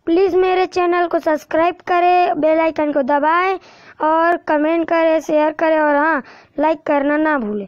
Please मेरे channel को subscribe करें, बेल आइकन को दबाएं और कमेंट करें, शेयर करें और हाँ, लाइक करना ना भूलें।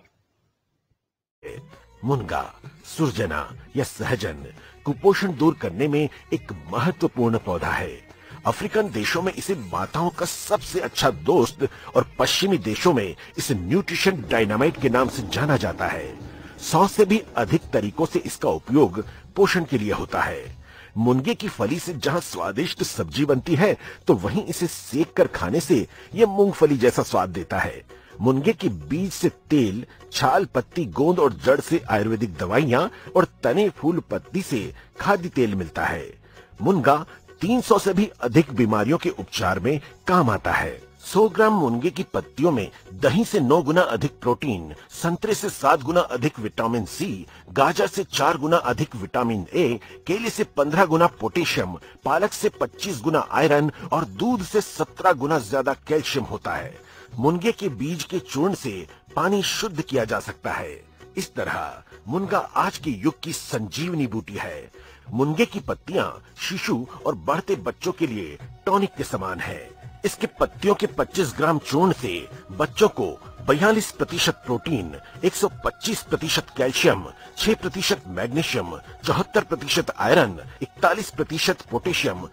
मुनगा, सुरजना या सहजन कुपोषण दूर करने में एक महत्वपूर्ण पौधा है। अफ्रीकन देशों में इसे माताओं का सबसे अच्छा दोस्त और पश्चिमी देशों में इसे न्यूट्रिशन डायनामाइट के नाम से जाना जाता है। 100 से भी अधिक तरीकों से इसका उपयोग पोषण के लिए होता है। मुनगे की फली से जहां स्वादिष्ट सब्जी बनती है, तो वहीं इसे सेक कर खाने से यह मूंगफली जैसा स्वाद देता है। मुनगे के बीज से तेल, छाल, पत्ती, गोंद और जड़ से आयुर्वेदिक दवाइयां और तने, फूल, पत्ती से खाद्य तेल मिलता है। मुनगा 300 से भी अधिक बीमारियों के उपचार में काम आता है। 100 ग्राम मुनगे की पत्तियों में दही से 9 गुना अधिक प्रोटीन, संतरे से 7 गुना अधिक विटामिन सी, गाजर से 4 गुना अधिक विटामिन ए, केले से 15 गुना पोटेशियम, पालक से 25 गुना आयरन और दूध से 17 गुना ज्यादा कैल्शियम होता है। मुनगे के बीज के चूर्ण से पानी शुद्ध किया जा सकता है। इस तरह मुनगा आज के युग की संजीवनी बूटी है। मुनगे की पत्तियां शिशु और बढ़ते बच्चों के लिए टॉनिक के समान है। इसके पत्तियों के 25 ग्राम चूर्ण से बच्चों को 42% protein, 125% calcium, 6% magnesium, 74% iron, 41% potassium,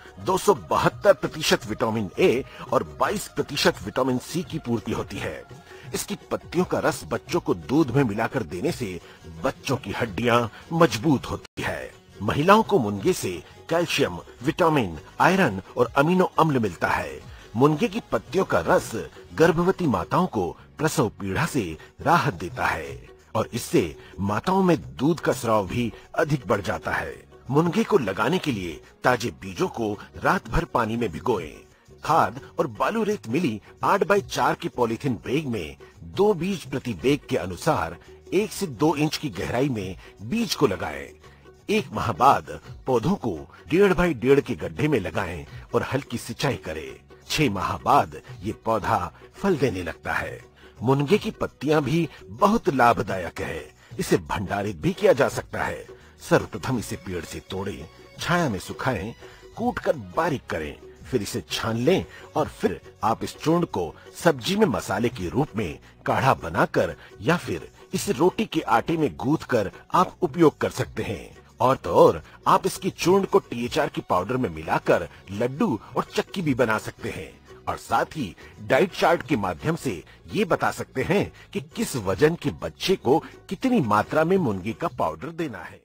272% vitamin A और 22% विटामिन सी की पूर्ति होती है। इसकी पत्तियों का रस बच्चों को दूध में मिलाकर देने से बच्चों की हड्डियां मजबूत होती है। महिलाओं को मुनगे से कैल्शियम, विटामिन, आयरन और अमीनो अम्ल मिलता है। मुनगे की पत्तियों का रस गर्भवती माताओं को प्रसव पीड़ा से राहत देता है और इससे माताओं में दूध का स्राव भी अधिक बढ़ जाता है। मुनगे को लगाने के लिए ताजे बीजों को रात भर पानी में भिगोएं। खाद और बालू रेत मिली 8x4 के पॉलीथीन बैग में 2 बीज प्रति बैग के अनुसार 1 से 2 इंच की गहराई में बीज को लगाएं। 1 माह बाद पौधों को 1.5x1.5 के गड्ढे में लगाएं और हल्की सिंचाई करें। 6 माह बाद ये पौधा फल देने लगता है। मुनगे की पत्तियां भी बहुत लाभदायक है। इसे भंडारित भी किया जा सकता है। सर्वप्रथम इसे पेड़ से तोड़ें, छाया में सुखाएं, कूटकर बारीक करें, फिर इसे छान लें और फिर आप इस चूर्ण को सब्जी में मसाले के रूप में काढ़ा बनाकर या फिर इसे रोटी के आटे में गूंथकर आप उपयोग कर सकते हैं। और तो और आप इसकी चूर्ण को THR की पाउडर में मिलाकर लड्डू और चक्की भी बना सकते हैं और साथ ही डाइट चार्ट के माध्यम से ये बता सकते हैं कि किस वजन के बच्चे को कितनी मात्रा में मुनगे का पाउडर देना है।